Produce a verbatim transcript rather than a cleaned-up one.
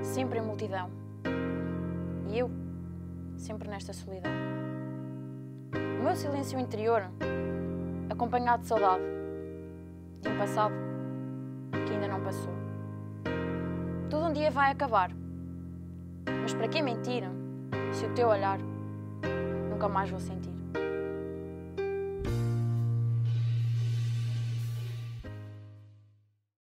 sempre em multidão. E eu, sempre nesta solidão. O meu silêncio interior, acompanhado de saudade, de um passado que ainda não passou. Tudo um dia vai acabar, mas para que mentir se o teu olhar nunca mais vou sentir?